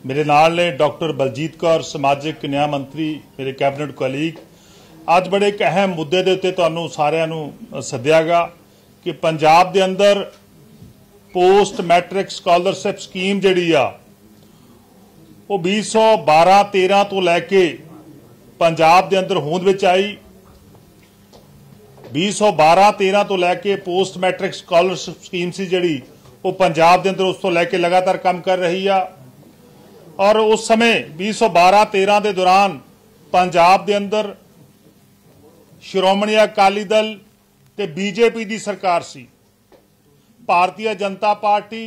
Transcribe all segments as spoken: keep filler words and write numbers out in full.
मेरे नाल ने डॉक्टर बलजीत कौर समाजिक न्याय मंत्री मेरे कैबिनेट कोलीग। अज बड़े एक अहम मुद्दे के उत्ते तुहानूं सारिआं नूं सद्दिया गा कि पंजाब दे अंदर पोस्ट मैट्रिक स्कॉलरशिप स्कीम जिहड़ी आ वो बीस सौ बारह तेरह तो लैके पंजाब दे अंदर होंद विच आई। बीस सौ बारह तेरह तो लैके पोस्ट मैट्रिक स्कॉलरशिप स्कीम सी जिहड़ी वो पंजाब दे अंदर उस तो लैके लगातार काम कर रही आ। और उस समय बीस सौ बारह तेरह के दौरान पंजाब के अंदर श्रोमणी अकाली दल ते बीजेपी की सरकार सी। भारतीय जनता पार्टी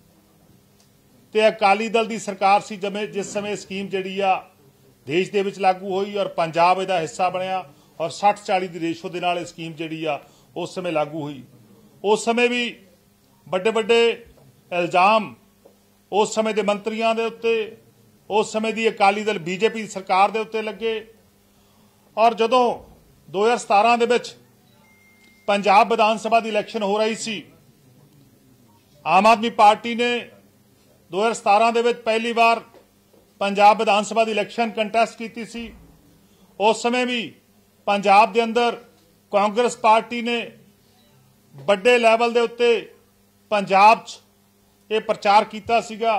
ते अकाली दल की सरकार सी जमे जिस समय स्कीम जिहड़ी आ देश दे विच लागू हुई और पंजाब इहदा हिस्सा बनया और साठ चाली की रेशो दे नाल स्कीम जिहड़ी आ उस समय लागू हुई। उस समय भी बड़े बड़े इल्जाम उस समय के मंत्रियों के उत्ते उस समय की अकाली दल बीजेपी सरकार के उत्ते लगे। और जदों दो हज़ार सतारह दे विच पंजाब विधान सभा की इलैक्शन हो रही सी, आम आदमी पार्टी ने दो हज़ार सतारह दे विच पहली बार पंजाब विधान सभा की इलैक्शन कंटैसट की सी। उस समय भी पंजाब के अंदर कांग्रेस पार्टी ने बड़े लैवल के उत्ते पंजाब च ये प्रचार किया सीगा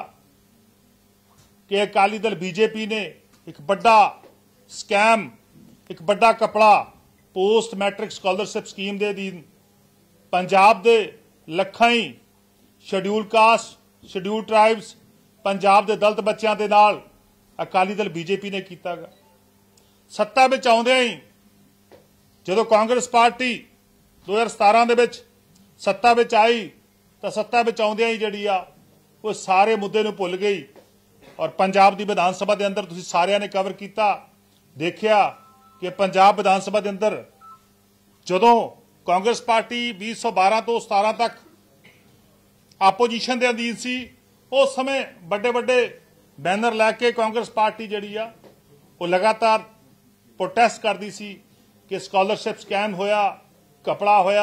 कि अकाली दल बीजेपी ने एक बड़ा स्कैम एक बड़ा कपड़ा पोस्ट मैट्रिक स्कॉलरशिप स्कीम के अधीन पंजाब के लखां ही schedule caste schedule tribes Punjab के दलित बच्चों के नाल अकाली दल बीजेपी ने किया। सत्ता में आउंदियां ही जदों कांग्रेस पार्टी दो हज़ार सतारह दे विच सत्ता में आई तो सत्ता में आउंदियां ही जिहड़ी आ वो सारे मुद्दे नूं भुल गई। और पंजाब की विधान सभा के अंदर तुसीं सारिआं ने कवर किया, देखिया कि पंजाब विधान सभा के अंदर जदों कांग्रेस पार्टी बीस सौ बारह तो सतारह तक आपोजिशन के अधीन सी, उस समय बड़े बड़े बैनर लैके कांग्रेस पार्टी जिहड़ी आ वो लगातार प्रोटेस्ट करती सी कि स्कॉलरशिप स्कैम होया, कपड़ा होया,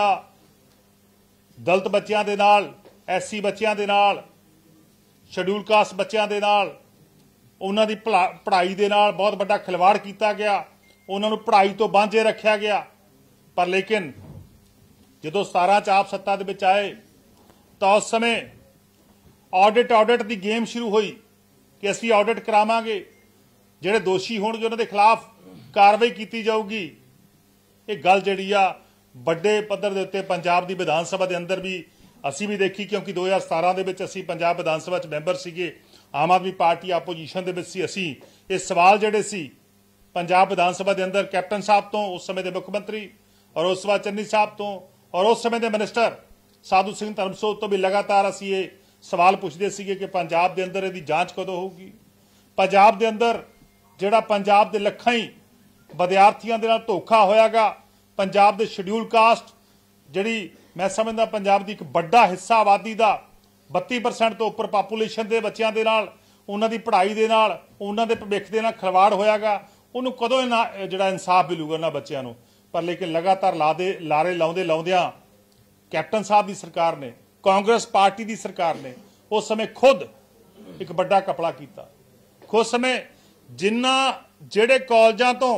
दलित बच्चों के नाल एस सी बच्चों के नाल शेड्यूल कास्ट बच्चों के नाल उन्हां दी पढ़ाई दे नाल बहुत बड़ा खिलवाड़ किया गया, उन्हां नूं पढ़ाई तो वांझे रखा गया। पर लेकिन जदों सतारह च आप सत्ता दे विच आए तो उस समय ऑडिट ऑडिट की गेम शुरू हुई कि असीं ऑडिट करावांगे, जिहड़े दोषी होणगे उन्हां दे खिलाफ कार्रवाई की जाऊगी। ये गल जिहड़ी आ बड़े पद्धर दे उत्ते पंजाब की विधान सभा के अंदर भी असीं भी देखी, क्योंकि दो हज़ार सतारह दे विच असीं पंजाब विधान सभा च मैंबर सीगे, आम आदमी पार्टी आपोजिशन दे विच सी। असीं ये सवाल जिहड़े सी पंजाब विधान सभा के अंदर कैप्टन साहब तो उस समय के मुख मंत्री और उस बाद चन्नी साहब तो और उस समय के मिनिस्टर साधु सिंह धर्मसोत तो भी लगातार असीं ये सवाल पुछदे सीगे कि पंजाब के अंदर इहदी जांच कदों होगी। पंजाब के अंदर जिहड़ा पंजाब के लखां ही विद्यार्थियों के नाल धोखा होयागा, पंजाब के शेड्यूल कास्ट जिहड़ी मैं समझदा पंजाब की एक बड़ा हिस्सा आबादी का बत्ती परसेंट तो उपर पापूलेशन के बच्चों के नाल उन्हां दी पढ़ाई दे नाल उन्हां दे भविख दे नाल खिलवाड़ होयागा, उन्होंने कदों जिहड़ा इंसाफ मिलूगा उन्हां बच्चों नूं। पर लेकिन लगातार लादे लारे लाउंदे लाउंदियां कैप्टन साहब की सरकार ने कांग्रेस पार्टी की सरकार ने उस समय खुद एक बड़ा कपड़ा किया। खुद समय जिन्हां जिहड़े कॉलेजां तो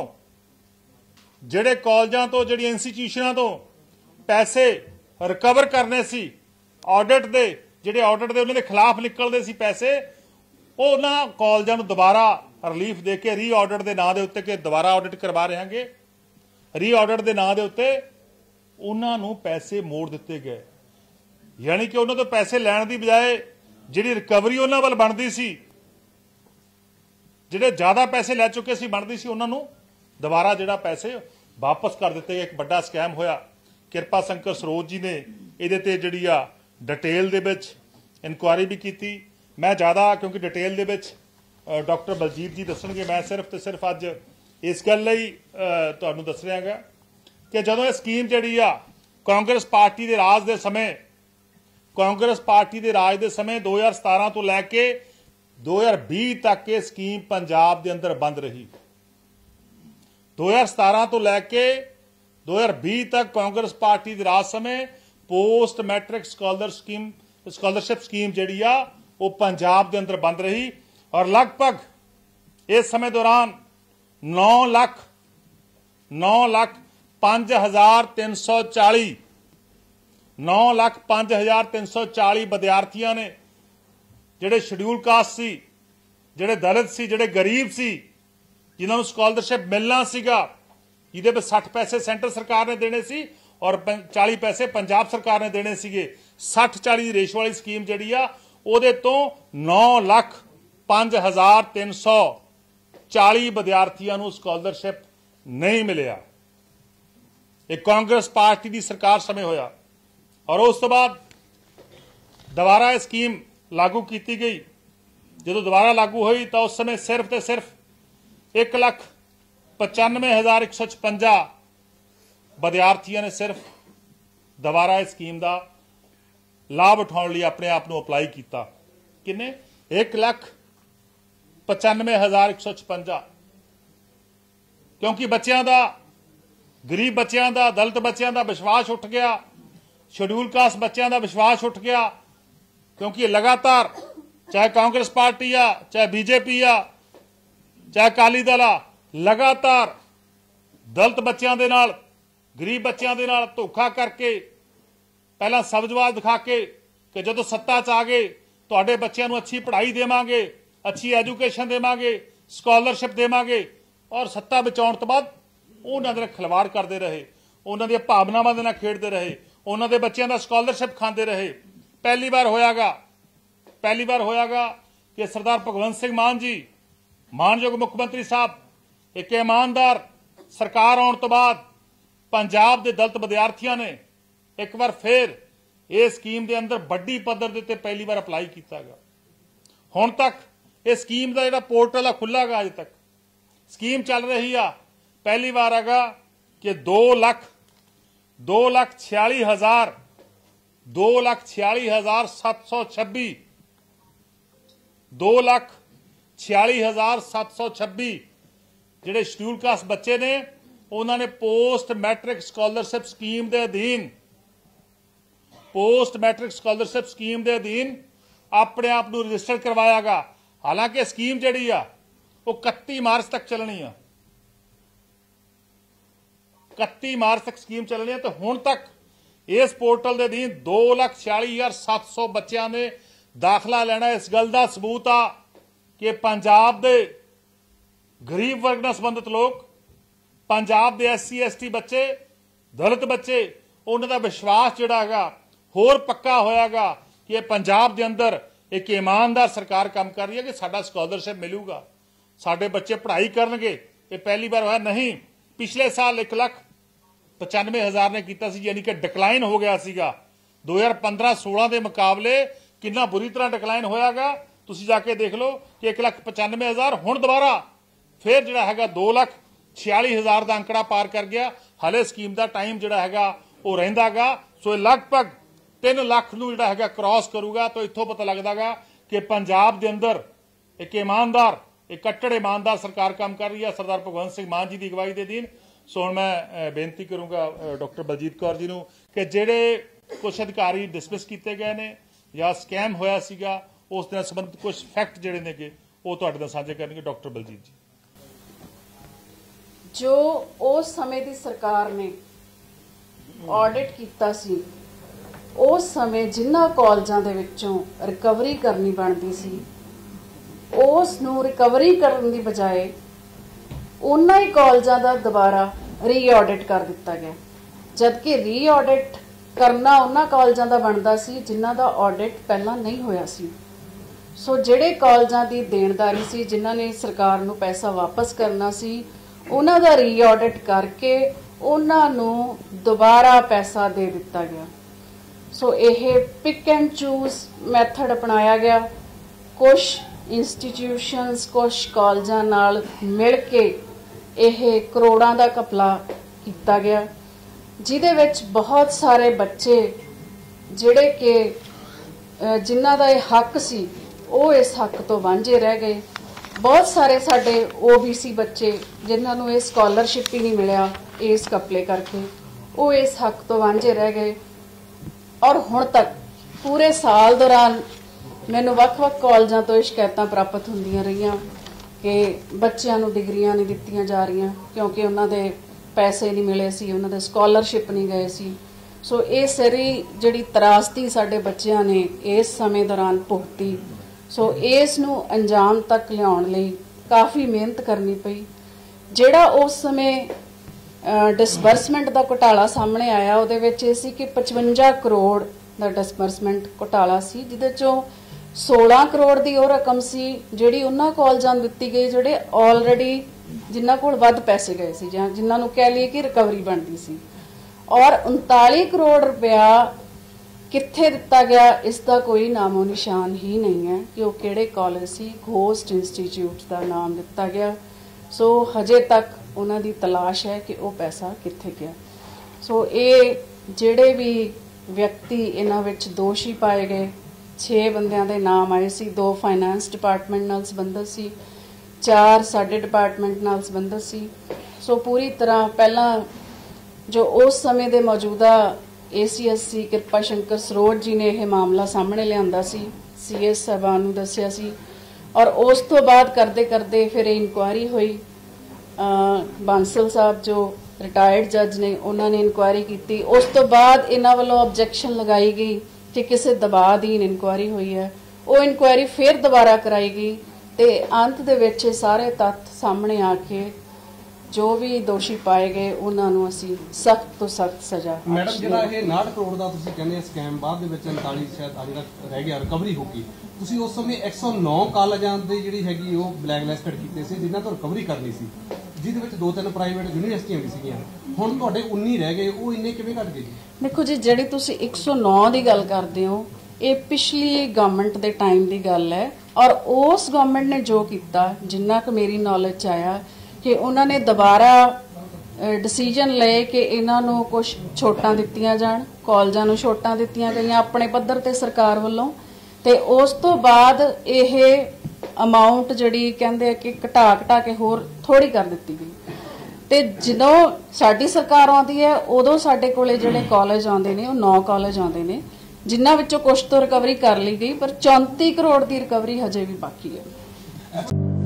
जिहड़े कॉलेजां तो जिहड़ी इंस्टीट्यूशनां तो पैसे रिकवर करने सी ऑडिट दे जिहड़े ऑडिट दे उन्हां दे खिलाफ निकलदे सी पैसे, वो उन्हां कॉलेजां नूं दोबारा रिलीफ दे के री ऑडिट के नां दे उत्ते कि दोबारा ऑडिट करवा रहांगे, री ऑडिट के नां दे उत्ते उन्हां नूं पैसे मोड़ दिते गए। यानी कि उन्हां तों पैसे लैण दी बजाय जिहड़ी रिकवरी उन्हां वल बनदी सी, जिहड़े ज़्यादा पैसे लै चुके सी बनदी सी, उन्हां नूं दोबारा जिहड़ा पैसे वापस कर दिते गए। एक बड़ा स्कैम होया। किरपा शंकर सरोज जी ने इहदे ते जिहड़ी आ डिटेल दे विच इनकुआरी भी की। मैं ज़्यादा क्योंकि डिटेल दे विच डॉक्टर बलजीत जी दसणगे, मैं सिर्फ तो सिर्फ अज इस गल लई तुहानूं दस रहा गा कि जदों ये स्कीम जिहड़ी आ कांग्रेस पार्टी के राज के समय कांग्रेस पार्टी के राज के समय दो हज़ार सतारह तो लैके दो हज़ार भी तक ये स्कीम पंजाब के अंदर बंद रही। दो हज़ार सतारह तो लैके दो हज़ार भी तक कांग्रेस पार्टी के राज समय post matric scholar scheme scholarship scheme जिहड़ी आ वो पंजाब के अंदर बंद रही। और लगभग इस समय दौरान नौ लाख नौ लाख पांच हजार तीन सौ चाली नौ लाख पांच हजार तीन सौ चाली विद्यार्थियों ने जिहड़े शेड्यूल कास्ट सी, जिहड़े दलित सी, जिहड़े गरीब सी, जिन्होंने स्कॉलरशिप मिलना सीगा, जिहदे पे साठ पैसे सेंटर सरकार ने देने सी और चाली पैसे पंजाब सरकार ने देने सीगे। साठ चाली की रेशो वाली स्कीम जिहड़ी आ उहदे तो नौ लाख पांच हजार तीन सौ चाली विद्यार्थियों को स्कॉलरशिप नहीं मिलिया। एक कांग्रेस पार्टी की सरकार समय होया और उस तो बाद दोबारा स्कीम लागू की गई। जो दोबारा लागू हुई तो उस समय सिर्फ तो सिर्फ एक लाख पचानवे हज़ार एक सौ छपंजा विद्यार्थियों ने सिर्फ दोबारा इस स्कीम का लाभ उठाने लिए अपने आप को अपलाई किया। किन्ने? एक लाख पचानवे हज़ार एक सौ छपंजा। क्योंकि बच्चों का, गरीब बच्चों का, दलित बच्चों का विश्वास उठ गया, शेड्यूल कास्ट बच्चों का विश्वास उठ गया। क्योंकि लगातार चाहे कांग्रेस पार्टी आ, चाहे बीजेपी आ, चाहे अकाली दल आ, लगातार दलित बच्चों के नाल, गरीब बच्चों के नाल धोखा करके पहला सबजवाद दिखा के कि जो सत्ता च आ गए तुहाडे बच्चों को अच्छी पढ़ाई देवांगे, अच्छी एजुकेशन देवांगे, स्कॉलरशिप देवांगे, और सत्ता बचाउण तो बाद उन्होंने खिलवाड़ करते रहे, उन्होंने भावनावां दे नाल खेडते रहे, उन्होंने बच्चों का स्कॉलरशिप खाते रहे। पहली बार होयागा पहली बार होयागा कि सरदार भगवंत सिंह मान जी, मानयोग मुख्यमंत्री साहब, एक ईमानदार सरकार आने तो बाद पंजाब के दलित विद्यार्थियों ने एक बार फिर इस स्कीम के अंदर बड़ी पद्धर के पहली बार अपलाई किया गया। हुण तक इस स्कीम का जो पोर्टल है खुला गा, अज तक स्कीम चल रही आ। पहली बार हैगा कि दो लाख दो लाख छियाली हजार दो लाख छियाली हजार सत्त सौ छब्बी दो लाख छियाली हजार सत्त सौ छब्बी जिहड़े शेड्यूल कास्ट बच्चे ने उन्होंने पोस्ट मैट्रिक स्कॉलरशिप स्कीम के अधीन पोस्ट मैट्रिक स्कॉलरशिप स्कीम के अधीन अपने आप को रजिस्टर करवाया गया। हालांकि स्कीम जिहड़ी आ वो इकत्ती मार्च तक चलनी है, इकत्ती मार्च तक स्कीम चलनी है। तो हुण तक इस पोर्टल के अधीन दो लाख छियाली हजार सत्त सौ बच्चों ने दाखला लेना। इस गल का सबूत आ कि पंजाब के गरीब वर्ग नाल संबंधित लोग, पंजाब के एस सी एस टी बच्चे, दलित बच्चे, उन्होंने विश्वास जिहड़ा हैगा होर पक्का होयागा कि पंजाब के अंदर एक ईमानदार सरकार काम कर रही है कि साडा स्कॉलरशिप मिलूगा, साडे बच्चे पढ़ाई करनगे। ये पहली बार होया नहीं। पिछले साल एक लाख पचानवे हज़ार ने किया सी, यानी कि डिकलाइन हो गया सीगा। दो हज़ार पंद्रह सोलह के मुकाबले कितना बुरी तरह डिकलाइन होयागा तुसीं जाके देख लो कि एक लाख पचानवे हज़ार हुण दोबारा फिर जिहड़ा हैगा दो लाख छियाली हज़ार का अंकड़ा पार कर गया। हले स्कीम का टाइम जिहड़ा हैगा वो रहिंदा गा। सो लगभग तीन लाख नूं जिहड़ा हैगा क्रॉस करूगा। तो इत्थों पता लगदा गा कि पंजाब के अंदर एक ईमानदार, एक कट्टड़ ईमानदार सरकार काम कर रही है सरदार भगवंत सिंह मान जी की अगवाई के अधीन। सो हुण मैं बेनती करूँगा डॉक्टर बलजीत कौर जी नूं कि जिहड़े कुछ अधिकारी डिसमिस किए गए ने या स्कैम होया सीगा उस नाल संबंधित कुछ फैक्ट जिहड़े नेगे वो तुहाडे नाल साझे करनगे। डॉक्टर बलजीत जी। जो उस समय की सरकार ने ऑडिट किया सी, उस समय जिन्ना कॉलेजां दे विचों रिकवरी करनी बनती सी उस नूं रिकवरी करने की बजाय उन्ना ही कॉलेजां दा दोबारा री ऑडिट कर दिता गया। जबकि री ऑडिट करना उन्ना कॉलेजां दा बनता सी जिन्हां दा ऑडिट पहला नहीं होया सी। सो जिहड़े कॉलेजां दी देणदारी सी, जिन्हां ने सरकार नूं पैसा वापस करना सी, उन्हां दा री ऑडिट करके उन्हां नूं दोबारा पैसा दे दिता गया। सो यह पिक एंड चूज मैथड अपनाया गया। कुछ इंस्टीट्यूशनस, कुछ कॉलेजां नाल मिल के यह करोड़ां दा घपला किया गया, जिहदे विच बहुत सारे बच्चे जिहड़े कि जिन्हां दा यह हक सी वो इस हक तो वांझे रह गए। बहुत सारे साडे ओ बी सी बच्चे जिन्हां नूं ये स्कॉलरशिप ही नहीं मिलिया इस घपले करके, वो इस हक तो वांझे रह गए। और हुण तक पूरे साल दौरान ਮੈਨੂੰ ਵੱਖ-ਵੱਖ ਕਾਲਜਾਂ ਤੋਂ ਇਹ ਸ਼ਿਕਾਇਤਾਂ ਪ੍ਰਾਪਤ ਹੁੰਦੀਆਂ ਰਹੀਆਂ ਕਿ ਬੱਚਿਆਂ ਨੂੰ ਡਿਗਰੀਆਂ ਨਹੀਂ ਦਿੱਤੀਆਂ ਜਾ ਰਹੀਆਂ ਕਿਉਂਕਿ ਉਹਨਾਂ ਦੇ ਪੈਸੇ ਨਹੀਂ ਮਿਲੇ ਸੀ, ਉਹਨਾਂ ਦੇ ਸਕਾਲਰਸ਼ਿਪ ਨਹੀਂ ਗਏ ਸੀ। ਸੋ ਇਹ ਸਾਰੀ ਜਿਹੜੀ ਤਰਾਸਦੀ ਸਾਡੇ ਬੱਚਿਆਂ ਨੇ ਇਸ ਸਮੇਂ ਦੌਰਾਨ ਭੁਗਤੀ। ਸੋ ਇਸ ਨੂੰ ਅੰਜਾਮ ਤੱਕ ਲਿਆਉਣ ਲਈ ਕਾਫੀ ਮਿਹਨਤ ਕਰਨੀ ਪਈ। ਜਿਹੜਾ ਉਸ ਸਮੇਂ ਡਿਸਬਰਸਮੈਂਟ ਦਾ ਘੁਟਾਲਾ ਸਾਹਮਣੇ ਆਇਆ ਉਹਦੇ ਵਿੱਚ ਇਹ ਸੀ ਕਿ ਪਚਵੰਜਾ ਕਰੋੜ ਦਾ ਡਿਸਬਰਸਮੈਂਟ ਘੁਟਾਲਾ ਸੀ, ਜਿਹਦੇ ਚੋਂ ਸੋਲਾਂ ਕਰੋੜ ਦੀ ਉਹ ਰਕਮ ਸੀ ਜਿਹੜੀ ਉਹਨਾਂ ਕਾਲਜਾਂ ਨੂੰ ਦਿੱਤੀ ਗਈ ਜਿਹੜੇ ਆਲਰੇਡੀ ਜਿਨ੍ਹਾਂ ਕੋਲ ਵੱਧ ਪੈਸੇ ਗਏ ਸੀ ਜਾਂ ਜਿਨ੍ਹਾਂ ਨੂੰ ਕਹਿ ਲਈਏ ਕਿ ਰਿਕਵਰੀ ਬਣਦੀ ਸੀ। ਔਰ ਉਨਤਾਲੀ ਕਰੋੜ ਰੁਪਇਆ ਕਿੱਥੇ ਦਿੱਤਾ ਗਿਆ ਇਸ ਦਾ ਕੋਈ ਨਾਮੋ ਨਿਸ਼ਾਨ ਹੀ ਨਹੀਂ ਹੈ ਕਿ ਉਹ ਕਿਹੜੇ ਕਾਲਜ ਸੀ। ਘੋਸਟ ਇੰਸਟੀਚਿਊਟ ਦਾ ਨਾਮ ਦਿੱਤਾ ਗਿਆ। ਸੋ ਹਜੇ ਤੱਕ ਉਹਨਾਂ ਦੀ ਤਲਾਸ਼ ਹੈ ਕਿ ਉਹ ਪੈਸਾ ਕਿੱਥੇ ਗਿਆ। ਸੋ ਇਹ ਜਿਹੜੇ ਵੀ ਵਿਅਕਤੀ ਇਹਨਾਂ ਵਿੱਚ ਦੋਸ਼ੀ ਪਾਏ ਗਏ, ਛੇ ਬੰਦਿਆਂ ਦੇ ਨਾਮ ਆਏ ਸੀ। ਦੋ ਫਾਈਨੈਂਸ ਡਿਪਾਰਟਮੈਂਟ ਨਾਲ ਸੰਬੰਧਿਤ ਸੀ, ਚਾਰ ਸਾਡੇ ਡਿਪਾਰਟਮੈਂਟ ਨਾਲ ਸੰਬੰਧਿਤ ਸੀ। ਸੋ ਪੂਰੀ ਤਰ੍ਹਾਂ ਪਹਿਲਾਂ ਜੋ ਉਸ ਸਮੇਂ ਦੇ ਮੌਜੂਦਾ ਏ ਸੀ ਐਸ ਸੀ ਕਿਰਪਾ ਸ਼ੰਕਰ ਸਰੋਜ ਜੀ ਨੇ ਇਹ ਮਾਮਲਾ ਸਾਹਮਣੇ ਲਿਆਂਦਾ ਸੀ, ਸੀ ਐਸ ਸਾਹਿਬਾਨ ਨੂੰ ਦੱਸਿਆ ਸੀ। ਔਰ ਉਸ ਤੋਂ ਬਾਅਦ ਕਰਦੇ ਕਰਦੇ ਫਿਰ ਇਹ ਇਨਕੁਆਇਰੀ ਹੋਈ। ਬਾਂਸਲ ਸਾਹਿਬ ਜੋ ਰਿਟਾਇਰਡ ਜੱਜ ਨੇ ਉਹਨਾਂ ਨੇ ਇਨਕੁਆਇਰੀ ਕੀਤੀ। ਉਸ ਤੋਂ ਬਾਅਦ ਇਹਨਾਂ ਵੱਲੋਂ ਆਬਜੈਕਸ਼ਨ ਲਗਾਈ ਗਈ ਕਿ ਕਿਸੇ ਦਬਾਅ ਅਧੀਨ ਇਨਕੁਆਇਰੀ ਹੋਈ ਹੈ। ਉਹ ਇਨਕੁਆਇਰੀ ਫਿਰ ਦੁਬਾਰਾ ਕਰਾਈ ਗਈ ਤੇ ਅੰਤ ਦੇ ਵਿੱਚ ਸਾਰੇ ਤੱਥ ਸਾਹਮਣੇ ਆ ਕੇ ਜੋ ਵੀ ਦੋਸ਼ੀ ਪਾਏ ਗਏ ਉਹਨਾਂ ਨੂੰ ਅਸੀਂ ਸਖਤ ਤੋਂ ਸਖਤ ਸਜ਼ਾ। ਮੈਡਮ ਜਿਹੜਾ ਇਹ ਉਨਾਹਠ ਕਰੋੜ ਦਾ ਤੁਸੀਂ ਕਹਿੰਦੇ ਸਕੈਮ ਬਾਅਦ ਦੇ ਵਿੱਚ ਉਨਤਾਲੀ ਸ਼ਾਇਦ ਆ ਜਿਹੜਾ ਰਹਿ ਗਿਆ ਰਿਕਵਰੀ ਹੋ ਗਈ, ਤੁਸੀਂ ਉਸ ਸਮੇਂ ਇੱਕ ਸੌ ਨੌ ਕਾਲਜਾਂ ਦੀ ਜਿਹੜੀ ਹੈਗੀ ਉਹ ਬਲੈਕਲਿਸਟਡ ਕੀਤੇ ਸੀ ਜਿਨ੍ਹਾਂ ਤੋਂ ਰਿਕਵਰੀ ਕਰਨੀ ਸੀ, ਜਿਹਦੇ ਵਿੱਚ ਦੋ ਤਿੰਨ ਪ੍ਰਾਈਵੇਟ ਯੂਨੀਵਰਸਿਟੀਆਂ ਵੀ ਸੀਗੀਆਂ। ਹੁਣ ਤੁਹਾਡੇ ਉੱਨੀ ਰਹਿ ਗਏ, ਉਹ ਇੰਨੇ ਕਿਵੇਂ ਘਟ ਗਏ? ਦੇਖੋ ਜੀ, ਜਿਹੜੀ ਤੁਸੀਂ ਇੱਕ ਸੌ ਨੌ ਦੀ ਗੱਲ ਕਰਦੇ ਹੋ ਇਹ ਪਿਛਲੀ ਗਵਰਨਮੈਂਟ ਦੇ ਟਾਈਮ ਦੀ ਗੱਲ ਹੈ। ਔਰ ਉਸ ਗਵਰਨਮੈਂਟ ਨੇ ਜੋ ਕੀਤਾ, ਜਿੰਨਾ ਕੁ ਮੇਰੀ ਨੌਲੇਜ 'ਚ ਆਇਆ ਕਿ ਉਹਨਾਂ ਨੇ ਦੁਬਾਰਾ ਡਿਸੀਜਨ ਲਏ ਕਿ ਇਹਨਾਂ ਨੂੰ ਕੁਝ ਛੋਟਾਂ ਦਿੱਤੀਆਂ ਜਾਣ, ਕਾਲਜਾਂ ਨੂੰ ਛੋਟਾਂ ਦਿੱਤੀਆਂ ਗਈਆਂ ਆਪਣੇ ਪੱਧਰ ਤੇ ਸਰਕਾਰ ਵੱਲੋਂ। ਤੇ ਉਸ ਤੋਂ ਬਾਅਦ ਇਹ ਅਮਾਉਂਟ ਜਿਹੜੀ ਕਹਿੰਦੇ ਆ ਕਿ ਘਟਾ ਘਟਾ ਕੇ ਹੋਰ ਥੋੜੀ ਕਰ ਦਿੱਤੀ ਗਈ। ਤੇ ਜਦੋਂ ਸਾਡੀ ਸਰਕਾਰ ਆਉਂਦੀ ਹੈ ਉਦੋਂ ਸਾਡੇ ਕੋਲੇ ਜਿਹੜੇ ਕਾਲਜ ਆਉਂਦੇ ਨੇ ਉਹ ਨੌ ਕਾਲਜ ਆਉਂਦੇ ਨੇ, ਜਿਨ੍ਹਾਂ ਵਿੱਚੋਂ ਕੁਝ ਤੋਂ ਰਿਕਵਰੀ ਕਰ ਲਈ ਗਈ, ਪਰ ਚੌਂਤੀ ਕਰੋੜ ਦੀ ਰਿਕਵਰੀ ਹਜੇ ਵੀ ਬਾਕੀ ਹੈ।